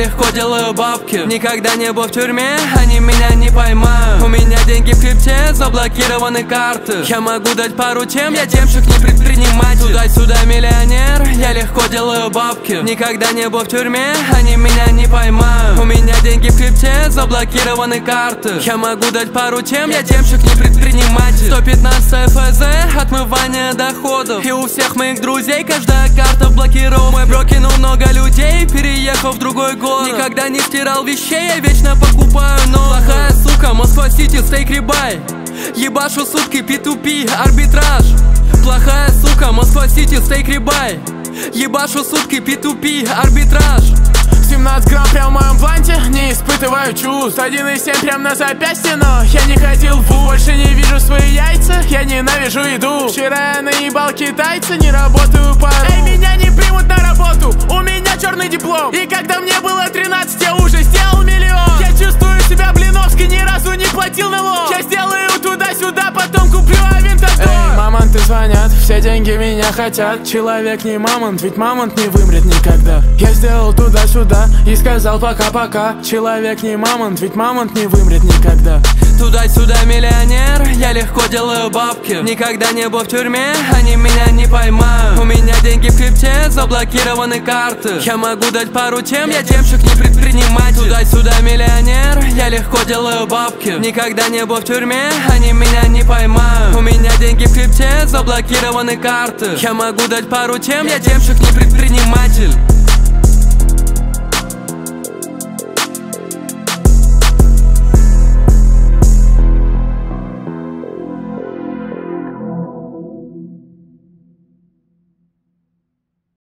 легко делаю бабки. Никогда не был в тюрьме, они меня не поймают. У меня деньги в крипте, заблокированы карты. Я могу дать пару тем, я демщик, не предприниматель. Туда-сюда миллионер, я легко делаю бабки. Никогда не был в тюрьме, они меня не поймают. У меня деньги в крипте, заблокированы карты. Я могу дать пару тем, я демщик, не предприниматель. 115 ФЗ, отмывание доходов. И у всех моих друзей каждая карта блокирована. Мой бро кинул много людей, переехал в другой город. Никогда не стирал вещей, я вечно покупаю новые. Плохая сука, Москва-Сити, стейк рибай. Ебашу сутки, P2P, арбитраж. Плохая сука, Москва-Сити, стейк рибай. Ебашу сутки, P2P, арбитраж. 17 грамм прям в моем бланте, не испытываю чувств. 1,7 прям на запястье, но я не ходил в вуз. Больше не вижу свои яйца, я ненавижу еду. Вчера я наебал китайца, не работаю по РУ. Эй, меня не примут на работу, у меня черный диплом. И когда мне было 13, я уже сделал миллион. Я чувствую себя Блиновской, ни разу не платил налог. Я сделаю туда-сюда, потом куплю авентадор. Эй, мамонты звонят, все деньги меня хотят. Человек не мамонт, ведь мамонт не вымрет никогда. Я сделал туда-сюда и сказал пока-пока. Человек не мамонт, ведь мамонт не вымрет никогда. Туда-сюда миллионер, я легко делаю бабки. Никогда не был в тюрьме, они меня не поймают. У меня деньги в крипте, заблокированы карты. Я могу дать пару тем, я демщик, не предприниматель. Туда-сюда миллионер, я легко делаю бабки. Никогда не был в тюрьме, они меня не поймают. У меня деньги в крипте, заблокированы карты. Я могу дать пару тем, я демщик, не предприниматель.